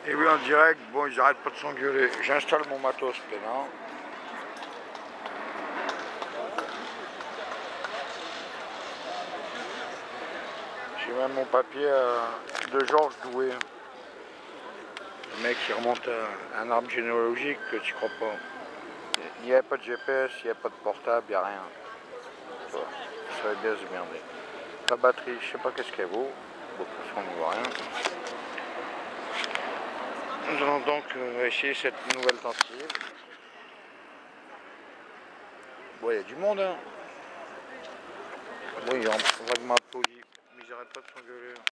Et oui, en direct, bon, ils arrêtent pas de s'engueuler. J'installe mon matos pénal. J'ai même mon papier de Georges Doué. Le mec qui remonte un arbre généalogique que tu crois pas. Il n'y a pas de GPS, il n'y a pas de portable, il n'y a rien. Ça va bien se merder. La batterie, je sais pas qu'est-ce qu'elle vaut. Bon, de toute façon, on ne voit rien. Nous allons donc essayer cette nouvelle tentative. Bon, il y a du monde, hein. Oui, on vaguement applaudi, mais ils n'arrêtent pas de s'engueuler.